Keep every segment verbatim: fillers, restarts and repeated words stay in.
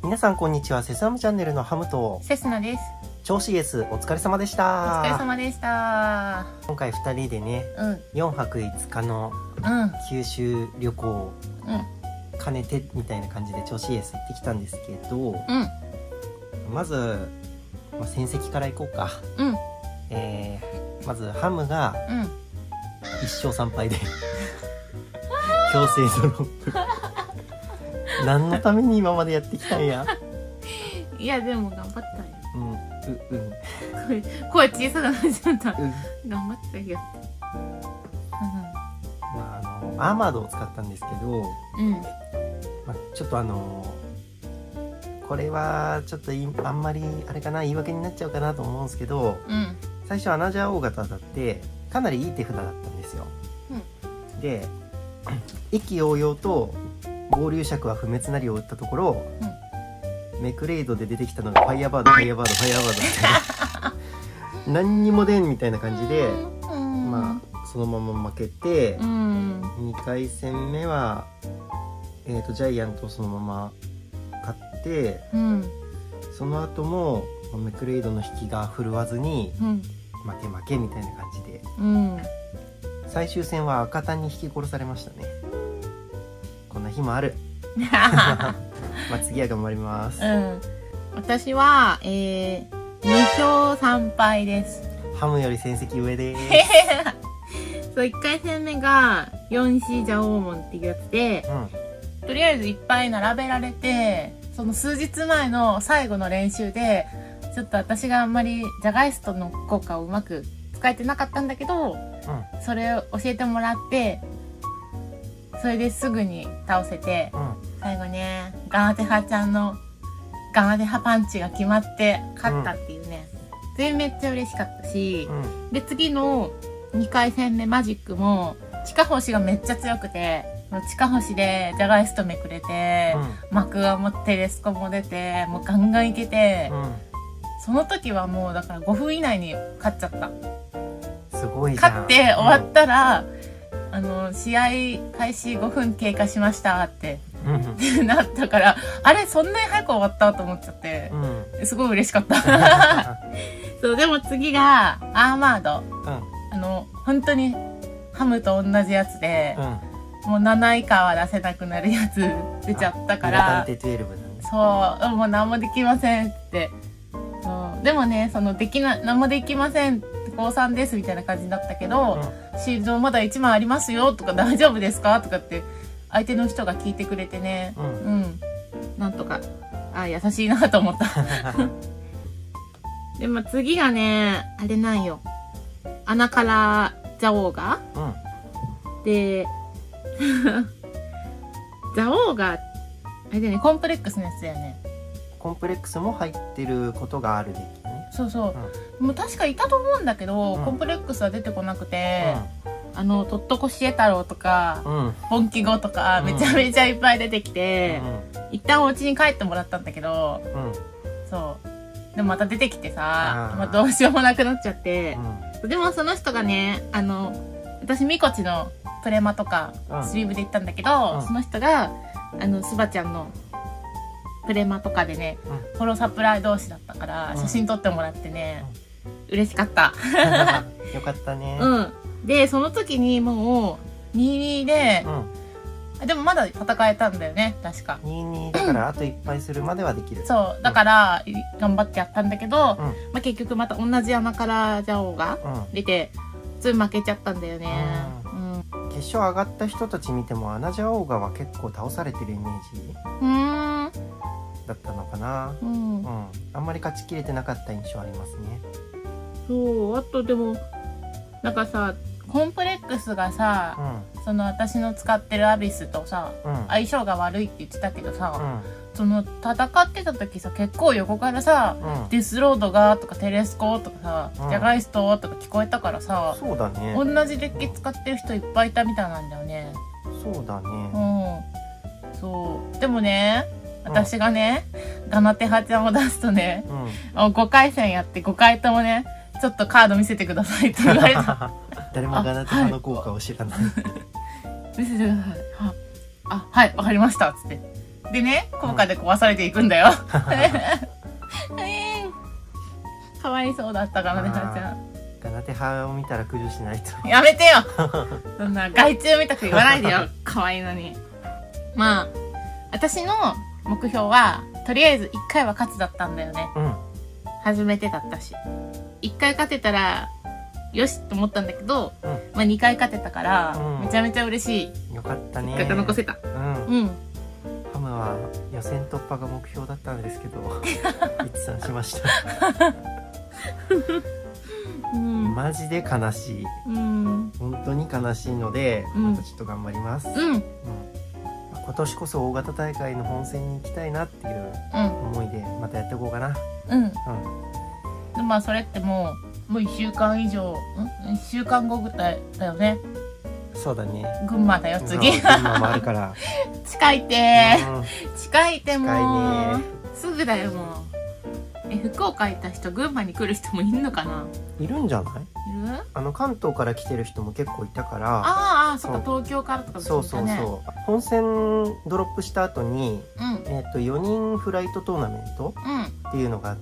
皆さんこんにちは。セスナムチャンネルのハムとセスナです。 超 シーエス お疲れ様でしおた。 疲れ様でした。 今回ふたりでね、 うん。 よんはくいつかのうん。 九州旅行をうん。 兼ねてみたいな感じで超 シーエス 行ってきたんですけど、 うん。 まず、まあ、戦績からいこうか。 うん。 えー、まずハムがうん。 いっしょうさんぱいで強制ドロップ。何のために今までやってきたんや。 いや、でも頑張ったよ。 うん、う、うん声、声小さくなっちゃった。 うん頑張ったよ。 まあ、あのアーマードを使ったんですけど、 うん。 まあ、ちょっとあのこれはちょっといあんまりあれかな、言い訳になっちゃうかなと思うんですけど、 うん。 最初アナジャー大型だってかなりいい手札だったんですよ。で意気揚々と合流尺は不滅なりを打ったところ、うん、メクレイドで出てきたのがファイヤーバードファイヤーバードファイヤーバードみたいな何にも出んみたいな感じで、うん、まあそのまま負けて、うん、にかい戦目は、えーと、ジャイアントをそのまま勝って、うん、その後もメクレイドの引きが振るわずに、うん、負け負けみたいな感じで、うん、最終戦は赤タンに引き殺されましたね。こんな日もある。まあ次は頑張ります。 うん、私は、えー、にしょうさんぱいです。 ハムより戦績上です。 そう、いっかい戦目がよんシージャオーモンっていうやつで、うん、とりあえずいっぱい並べられて、その数日前の最後の練習でちょっと私があんまりジャガイストの効果をうまく使えてなかったんだけど、うん、それを教えてもらって、それですぐに倒せて、うん、最後ねガナテハちゃんのガナテハパンチが決まって勝ったっていうね、うん、それめっちゃ嬉しかったし、うん、で次のにかい戦目マジックも地下星がめっちゃ強くて、地下星でジャガイストめくれて、うん、マクアもテレスコも出て、もうガンガンいけて、うん、その時はもうだからごふん以内に勝っちゃった。 すごいじゃん。 勝って終わったら、うん、あの試合開始ごふん経過しましたってなったから、あれそんなに早く終わったと思っちゃって、うん、すごい嬉しかった。そう、でも次がアーマード、うん、あの本当にハムと同じやつで、うん、もうなないかは出せなくなるやつ出ちゃったから、そうもう何もできませんって。そうでもね、そのできな何もできません高さんですみたいな感じだったけど、うん、シールドまだいちまいありますよとか大丈夫ですかとかって相手の人が聞いてくれてね、うん、うん、なんとかあ優しいなと思った。でも次がねあれなんよ、穴からザオーガ、うん、でザオーガあれだよね、コンプレックスのやつだよね。 コンプレックスも入ってることがあるデッキね。 そうそう、うん、もう確かいたと思うんだけど、うん、コンプレックスは出てこなくて、うん、あのとっとこしえ太郎とか、うん、本気語とかめちゃめちゃいっぱい出てきて、うん、一旦お家に帰ってもらったんだけど、うん、そうでもまた出てきてさ、まあ、どうしようもなくなっちゃって、うん、でもその人がね、あの私ミコチのプレマとかスリーブで行ったんだけど、うん、その人があのスバちゃんのプレマとかでね、うん、フォローサプライ同士だったから写真撮ってもらってね、うん、嬉しかった。 よかったね。 うん。でその時にもうにたいにで、うん、でもまだ戦えたんだよね確か。 にたいにだからあといっぱいするまではできる。 そうだから、うん、頑張ってやったんだけど、うん、まあ、結局また同じ穴からジャオが出て、うん、普通負けちゃったんだよね。うんうん、決勝上がった人たち見てもアナジャオーガは結構倒されてるイメージ。うーん。だったのかな、うんうん、あんまり勝ちきれてなかった印象ありますね。 そう、あとでもなんかさコンプレックスがさ、うん、その私の使ってるアビスとさ、うん、相性が悪いって言ってたけどさ、うん、その戦ってた時さ結構横からさ、うん、デスロードがとかテレスコとかさ、うん、ジャガイストとか聞こえたからさ、 そうだね、 同じデッキ使ってる人いっぱいいたみたいなんだよね。 そうだね、 うん、そうでもね私がね、うん、ガナテハちゃんを出すとね、うん、ごかい戦やってごかいともねちょっとカード見せてくださいって言われた。 誰もガナテハの効果を知らない。 見せてください。あ、はい、わかりましたっつってでね、効果で壊されていくんだよ。かわいそうだったかな、ねはちゃん。 ガナテ派を見たら駆除しないと。 やめてよそんな害虫みたく言わないでよ。かわいいのに。まあ、私の目標は、とりあえずいっかいは勝つだったんだよね。うん。初めてだったし。いっかい勝てたら、よしと思ったんだけど、うん、まあにかい勝てたから、うん、めちゃめちゃ嬉しい。 よかったね。 結果残せた。うん。うん。 ハムは予選突破が目標だったんですけど、一算しました。うん、マジで悲しい、うん、本当に悲しいので、うん、またちょっと頑張ります、うんうん、今年こそ大型大会の本戦に行きたいなっていう思いでまたやっていこうかな。うん、うん、 でまあそれってもうもういっしゅうかん以上んいっしゅうかんごぐらいだよね。 そうだね。 群馬だよ次。 群馬もあるから近いって、うん、近いってもう近いね。 すぐだよもう。え、福岡行った人群馬に来る人もいるのかな。 いるんじゃない。 いる。 あの関東から来てる人も結構いたから。 ああ、そっか東京からとか、ね、 そうそうそう。本戦ドロップした後に、うん、えっとよにんフライトトーナメントっていうのがあって、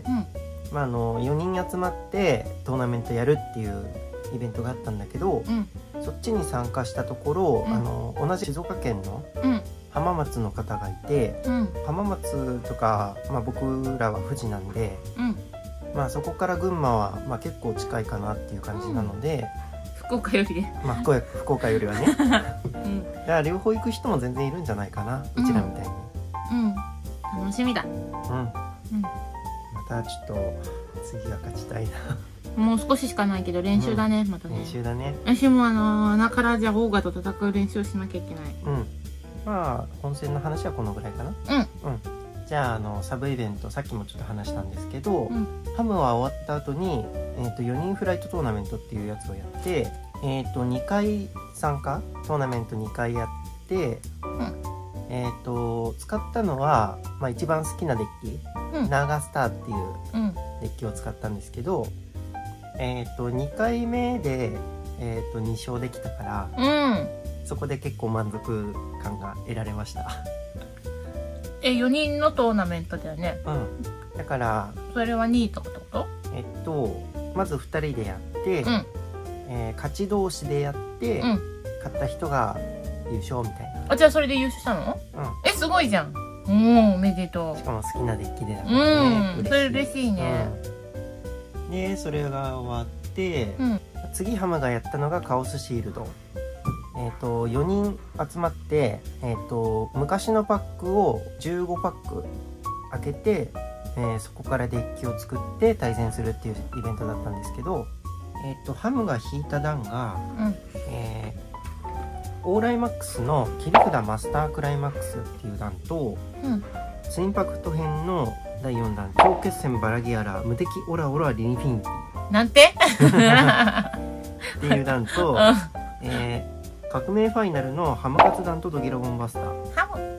うん、まああのよにん集まってトーナメントやるっていうイベントがあったんだけど、うん、そっちに参加したところ、うん、あの同じ静岡県の、うん浜松の方がいて、うん、浜松とか、まあ、僕らは富士なんで、うん、まあそこから群馬は、まあ、結構近いかなっていう感じなので、 うん、福岡よりね、 まあ、福岡、福岡よりはね、うん、だから両方行く人も全然いるんじゃないかな、うちらみたいに、 うんうん、楽しみだ、うんうん、 またちょっと次は勝ちたいな。もう少ししかないけど練習だね、うん、またね練習だね。 私もあの穴からじゃあオーガと戦う練習をしなきゃいけない。うんまあ本戦の話はこのぐらいかな。うん、うん、じゃああのサブイベントさっきもちょっと話したんですけど、うん、ハムは終わった後に、えー、とよにんフライトトーナメントっていうやつをやって、えー、とにかい参加トーナメントにかいやって、うん、えー、と使ったのは、まあ、一番好きなデッキ、うん、ナーガスターっていうデッキを使ったんですけど、えー、とにかいめで、えー、とに勝できたから、うんそこで結構満足感が得られました。 え、よにんのトーナメントだよね。 うん。だから。 それはにいとかってこと？ えっと、まずふたりでやって、うんえー、勝ち同士でやって、うん、勝った人が優勝みたいな。 あ、じゃあそれで優勝したの？うん。え、すごいじゃん。うん、おめでとう。 しかも好きなデッキでだからね。 うん、それ嬉しいね。 うん、で、それが終わって、うん、次ハムがやったのがカオスシールド。えー、とよにん集まって、えー、と昔のパックをじゅうごパック開けて、えー、そこからデッキを作って対戦するっていうイベントだったんですけど、えー、とハムが引いた段が、うんえー、オーライマックスの切り札マスタークライマックスっていう段と、うん、ツインパクト編のだいよんだん超決戦バラギアラ無敵オラオラリニフィニティなんてっていう段と、うんえー革命ファイナルのハムカツ団とドギロゴンバスター、ハム、うん、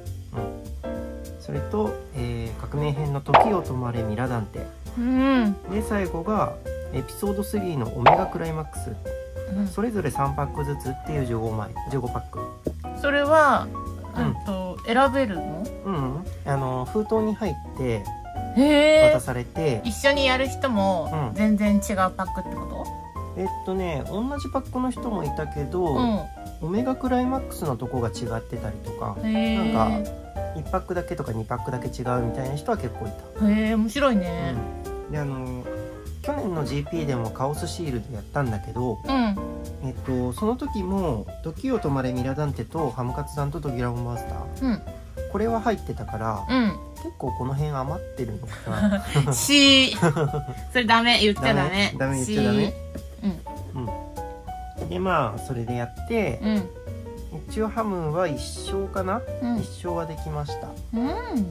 それと、えー、革命編の時を止まれミラダンテ、うん、で最後がエピソードスリーのオメガクライマックス、うん、それぞれさんパックずつっていうじゅうごまいじゅうごパック。 それは、うん、と選べるの？ うん、あの封筒に入って渡されて一緒にやる人も全然違うパックってこと？ えっとね同じパックの人もいたけど、うんオメガクライマックスのとこが違ってたりとか、なんかいちパックだけとかにパックだけ違うみたいな人は結構いた。 へえ面白いね、 うん、であの去年の ジーピー でもカオスシールドやったんだけど、うん、えっとその時も時を止まれミラダンテとハムカツさんとドギラゴンマスター、うん、これは入ってたから、うん、結構この辺余ってるのかなしそれダメ言っちゃダメダメ言っちゃダメでまあそれでやって、うん、一応ハムはいっ勝かな、うん、いっ勝はできました、うん、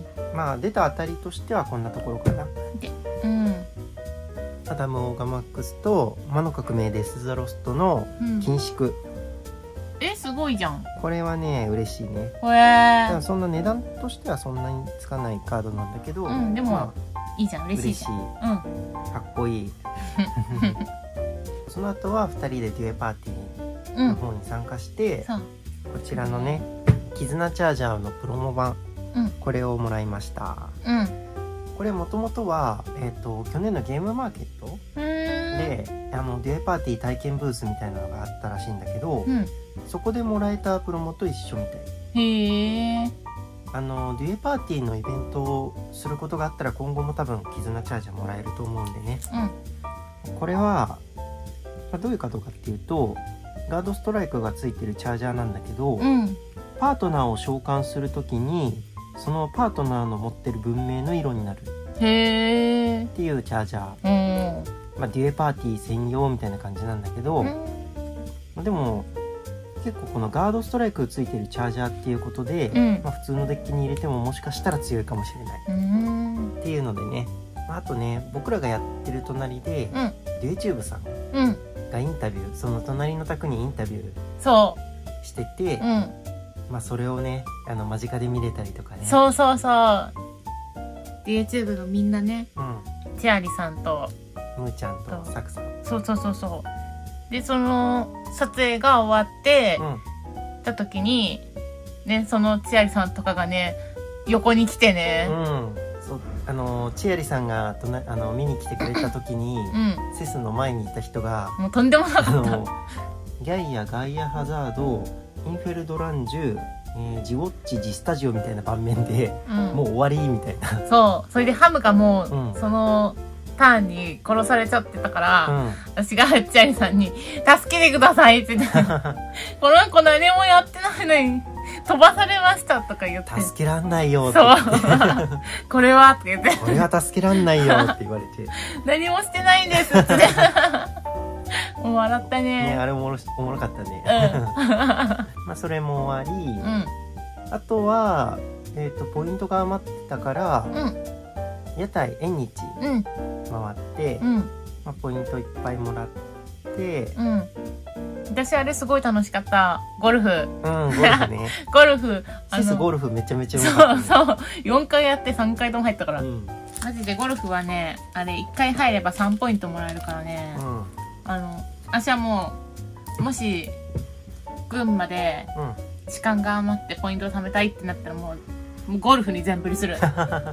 まあ出た当たりとしてはこんなところかな。で、うん、アダム・オーガマックスと魔の革命デス・ザ・ロストの緊縮、うん、 えすごいじゃん。 これはね嬉しいね。 へえ。 だからそんな値段としてはそんなにつかないカードなんだけど、 うん、でも、まあ、いいじゃん嬉しいじゃん。 嬉しい、うん、かっこいいその後はふたりでデュエパーティーの方に参加して、うん、こちらのね絆チャージャーのプロモ版うん、 これをもらいました。 うん、 これもともとは、えー、と去年のゲームマーケットであのデュエパーティー体験ブースみたいなのがあったらしいんだけど、 うん、 そこでもらえたプロモと一緒みたい。 へー。 あのデュエパーティーのイベントをすることがあったら今後も多分絆チャージャーもらえると思うんでね、うん、これは、まあ、どういうかどうかっていうとガードストライクがついてるチャージャーなんだけど、 うん、パートナーを召喚するときにそのパートナーの持ってる文明の色になるへーっていうチャージャー、 うんまあ、デュエパーティー専用みたいな感じなんだけど、うん、でも結構このガードストライクついてるチャージャーっていうことで、うん、まあ、普通のデッキに入れてももしかしたら強いかもしれない、うん、っていうのでね、まあ、あとね僕らがやってる隣で、うん、デュエチューブさんがインタビュー、その隣の宅にインタビューしてて、うん、まあ、それをねあの間近で見れたりとかね。 そうそうそう、 デュエチューブのみんなね、うん、チアリさんとムーちゃんとサクさん、 そうそうそうそう、でその撮影が終わって、うん、た時にね、そのチアリさんとかがね横に来てね、うん、 そうあのチアリさんがとなあの見に来てくれた時に、うん、セスの前にいた人がもうとんでもなかった。 ギャイア、ガイアハザード、インフェルドランジュ、えー、ジウォッチ、ジスタジオみたいな盤面で、うん、もう終わりみたいな。 そうそれでハムがもう、うん、そのターンに殺されちゃってたから、うん、私がチアリさんに助けてくださいって言ってこの子何もやってないのに飛ばされましたとか言って、 助けらんないよって言ってそうこれはって言ってこれは助けらんないよって言われて何もしてないんですってもう笑ったね。 ね、あれおもろ、おもろかったね、うん、まあそれも終わり、うん、あとは、えーと、ポイントが余ってたから、うん、屋台縁日回って、うん、まあ、ポイントいっぱいもらって、うん、 私あれすごい楽しかった。ゴルフ。うん、 ゴルフね。 ゴルフ。 セスゴルフめちゃめちゃうまかった、ね。 そうそう。よんかいやってさんかいとも入ったから。うん、マジでゴルフはね、あれいっかい入ればさんポイントもらえるからね。うん、あの、私はもう、もし、群馬で時間が余ってポイントを貯めたいってなったらもう、もうゴルフに全振りする。ね、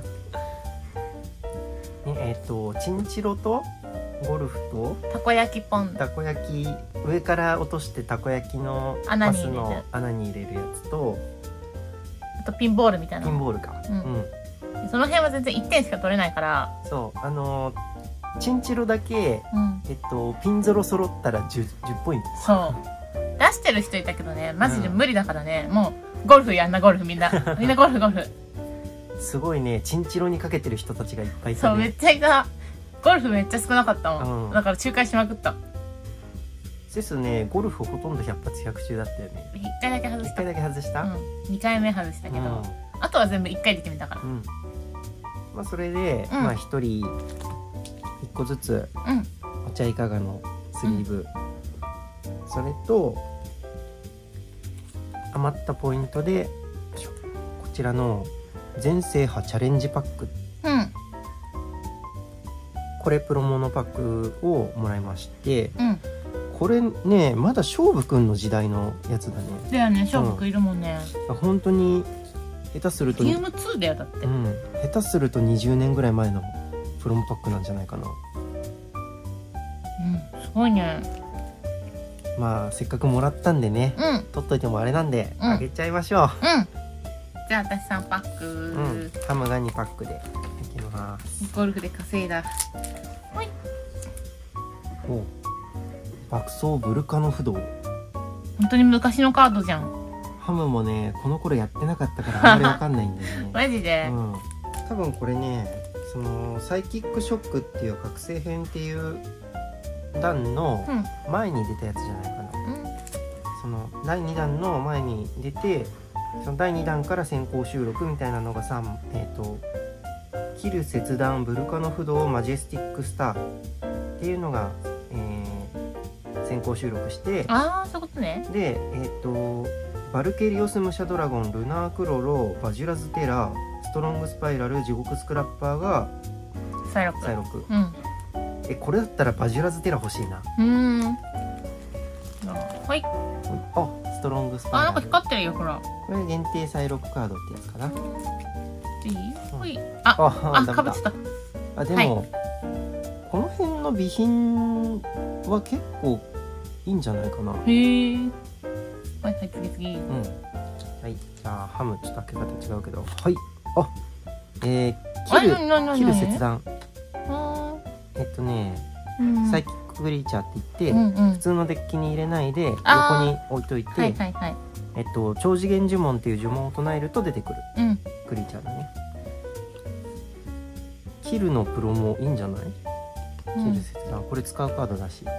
えっと、チンチロとゴルフとたこ焼きポンたこ焼き上から落としてたこ焼きのパスの穴に入れるやつと、 あとピンボールみたいなピンボールか、うんうん、その辺は全然いってんしか取れないから、 そうあのチンチロだけ、うん、えっと、ピンゾロ揃ったら 10, じゅっポイント。 そう出してる人いたけどね、マジで無理だからね、うん、もうゴルフやんな、ゴルフみんなみんなゴルフゴルフすごいね、チンチロにかけてる人たちがいっぱいいたね。 そうめっちゃいた。ゴルフめっちゃ少なかったもん、うん、だから仲介しまくった。 セスね、ゴルフほとんどひゃく発ひゃく中だったよね。 いっかいだけ外した。いっかいだけ外した、うん、 にかいめ外したけど、うん、あとは全部いっかいで決めたから、うん、 まあそれで、うん、まあひとりいっこずつ、うん、お茶いかがのスリーブ、うん、それと余ったポイントでこちらの全制覇チャレンジパック、うん、これプロモのパックをもらいまして、うん、これねまだ勝負くんの時代のやつだね。 だよね、勝負くんいるもんね、 うん、本当に下手するとゲームツーだよだって、うん、 下手するとにじゅうねんぐらい前のプロモパックなんじゃないかな。 うん、すごいね。 まあせっかくもらったんでね、うん、取っといてもあれなんで、うん、あげちゃいましょう。うん、 じゃあ私さんパック、うん、 ハムがにパックでいきます。 ゴルフで稼いだ。はい。 お、爆走ブルカノ不動。 本当に昔のカードじゃん。 ハムもねこの頃やってなかったからあんまりわかんないんだよね。 マジで、うん、 多分これね、そのサイキックショックっていう覚醒編っていう弾の前に出たやつじゃないかな、うん、そのだいに弾の前に出て、そのだいに弾から先行収録みたいなのがさん、えっとキル切断ブルカノ不動マジェスティックスターっていうのが、えー、先行収録して、 ああそういうことね。 でえっとバルケリオス武者ドラゴン、ルナークロロ、バジュラズテラ、ストロングスパイラル、地獄スクラッパーがサイロック、 サイロック、うん、えこれだったらバジュラズテラ欲しいな。 うーん、はい。 あ、ストロングスパイラル、 あ、なんか光ってるよほら。 これ限定サイロックカードってやつかな。 いい？ほい。あ、あ、あ、かぶってた。 あ、でも、はい、この辺の備品は結構いいんじゃないかな。 へえ。はいはい、次次。うん。 はい、じゃあハムちょっと開け方違うけど、はい。あ、えー、切る切る切断。えっとね、うん、サイキックブリーチャーって言って、うんうん、普通のデッキに入れないで横に置いといて、はいはいはい、えっと超次元呪文っていう呪文を唱えると出てくる、うん、クリーチャーだね。キルのプロもいいんじゃない？うん、キル切断、これ使うカードだし。うん、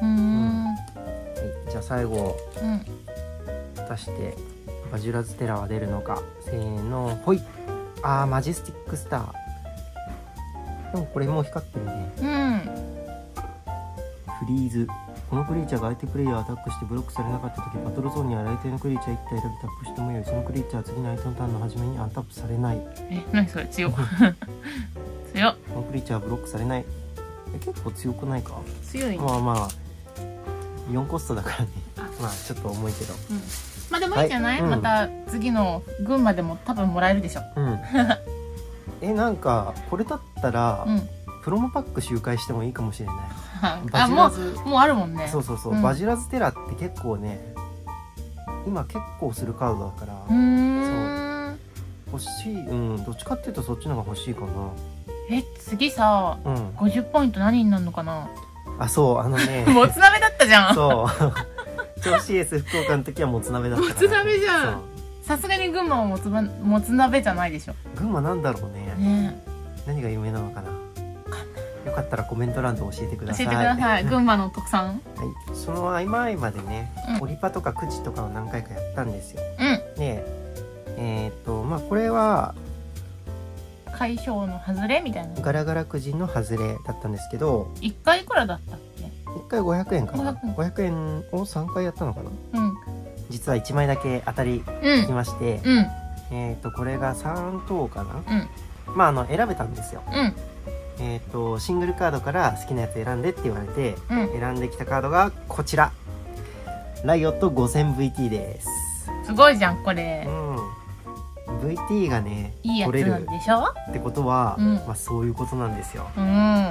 はい、じゃあ最後、うん、出してバジュラズテラは出るのか。せーの、ほい。あー、マジェスティックスター。でもこれもう光ってるね。うん。フリーズ。このクリーチャーが相手プレイヤーをアタックしてブロックされなかった時、バトルゾーンにある相手のクリーチャーいち体選びタップしてもよい。そのクリーチャーは次の相手のターンの初めにアンタップされない。 え、何それ、強っ。強っ。 このクリーチャーはブロックされない。え、結構強くないか？ 強い。 まあまあよんコストだからね。まあちょっと重いけど、うん、 まあでもいいんじゃない、はい、うん、また次の群馬でも多分もらえるでしょ。うん、 え、なんかこれだったら、うん、プロモパック周回してもいいかもしれない。バジラズ、 もう、もうあるもんね。 そうそうそう、うん、バジラズテラって結構ね、今結構するカードだから、うーん、そう欲しい。うん、どっちかっていうとそっちの方が欲しいかな。 え、次さ、うん、ごじゅうポイント何になるのかな。 あ、そう、あのねもつ鍋だったじゃん。 そう調子エース福岡の時はもつ鍋だったから、 もつ鍋じゃん。さすがに群馬はもつばもつ鍋じゃないでしょ。 群馬なんだろうね。ね、何が有名なのかな。よかったらコメント欄で教えてください。 教えてください。群馬の特産。はい。 その合間合間でね、うん、オリパとかクジとかを何回かやったんですよ。うん。で、えー、っとまあこれは解消の外れみたいな。 ガラガラくじの外れだったんですけど。 一回いくらだったっけ？ 一回ごひゃくえんかな。ごひゃくえんをさんかいやったのかな。うん。実はいちまいだけ当たりきまして、うん、えっとこれがさん等かな。うん。まああの選べたんですよ。うん。えっとシングルカードから好きなやつ選んでって言われて、うん、選んできたカードがこちら。ライオット ごせんブイティー です。 すごいじゃんこれ。うん。 ブイティー がね、 いいやつなんでしょってことは、うん、まあそういうことなんですよ。うん。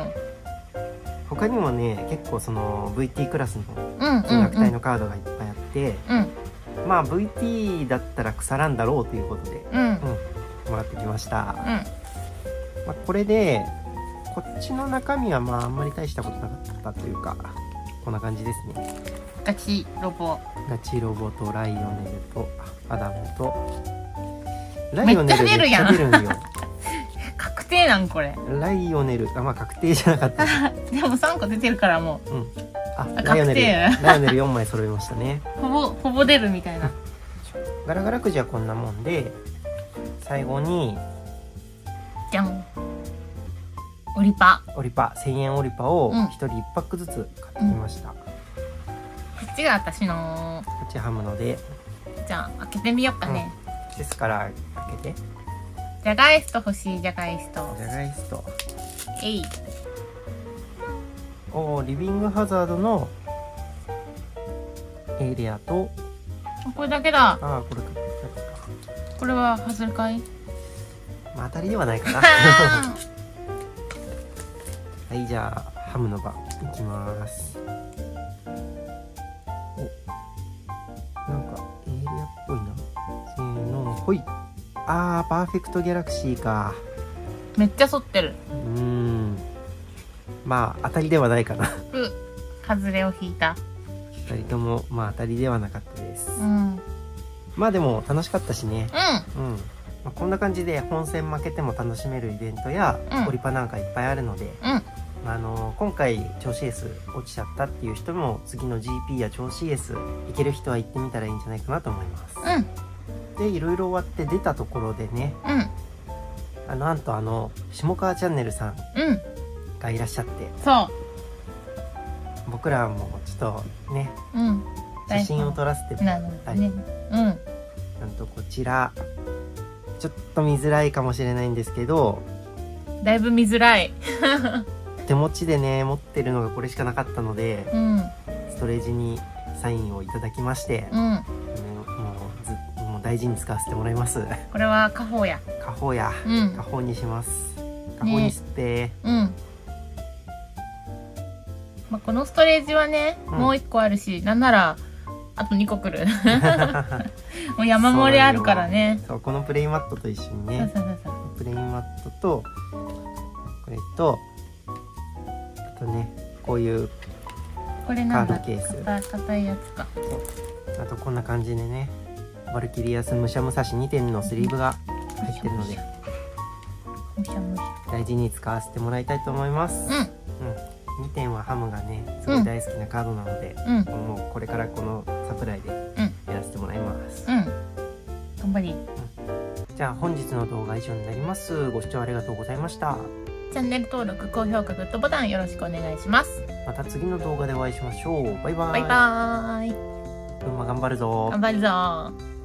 他にもね、結構その ブイティー クラスの金額帯のカードがいっぱいあって、うんうんうん、まあ ブイティー だったら腐らんだろうということで、うんうん、もらってきました。うん、まあこれでこっちの中身はまああんまり大したことなかったというか、こんな感じですね。 ガチロボ、 ガチロボとライオネルとアダムとライオネルめっちゃ出るやん。出るんよ。確定なんこれ。 ライオネル、あ、まあ確定じゃなかった。 でもさんこ出てるからもう。うん。 あ、ライオネル、ライオネルよんまい揃いましたね。 ほぼほぼ出るみたいな。 ガラガラくじはこんなもんで、最後にじゃん。オリパ。 オリパ、せんえんオリパをひとりいちパックずつ買ってきました。うん、こっちが私の。 こっちハムので。 じゃあ開けてみようかね。 うん、ですから開けて。 ジャガイスト欲しい。ジャガイスト。 ジャガイスト。 えい。 おー、リビングハザードのエリアと。 これだけだ。 ああ、これか。 これは外れかい？ まあ当たりではないかな。はい、じゃあハムの番いきます。お、なんかエリアっぽいな。せーの、ほい。あー、パーフェクトギャラクシーか。 めっちゃ反ってる。 うーん、まあ当たりではないかな。 う、外れを引いた。 ふたりともまあ当たりではなかったです。うん、まあでも楽しかったしね。うん、うん、まあ、こんな感じで本戦負けても楽しめるイベントや、うん、オリパなんかいっぱいあるので、うん、あの今回調子エース落ちちゃったっていう人も次の ジーピー や調子エース行ける人は行ってみたらいいんじゃないかなと思います。うん、でいろいろ終わって出たところでね、うん、あのなんとあの下川チャンネルさんがいらっしゃって、うん、そう僕らもちょっとね、うん、写真を撮らせてもらったり、ね、うん、なんとこちらちょっと見づらいかもしれないんですけど、 だいぶ見づらい。 手持ちでね持ってるのがこれしかなかったので、うん、ストレージにサインをいただきまして、うん、もうずもう大事に使わせてもらいます。 これは家宝や。 家カホや、 うん、 カホにします。カホにして、 ね、うん。まあ、このストレージはね、うん、もういっこあるし、なんならあとにこ来る。もう山盛りあるからね。 そう、このプレイマットと一緒にね。そうそうそうそう、プレイマットとこれとあとね、こういうこれなんだ、 カードケース、 硬いやつか。 あとこんな感じでね、バルキリアス武者武蔵にてんのスリーブが入ってるので、 むしゃむしゃ大事に使わせてもらいたいと思います。うん、うん、にてんはハムがねすごい大好きなカードなので、うん、もうこれからこのサプライでやらせてもらいます。 うん、頑張り、 うん、じゃあ本日の動画は以上になります。ご視聴ありがとうございました。 チャンネル登録、高評価、グッドボタンよろしくお願いします。 また次の動画でお会いしましょう。バイバイ。 バイバーイ。 群馬頑張るぞ。 頑張るぞ。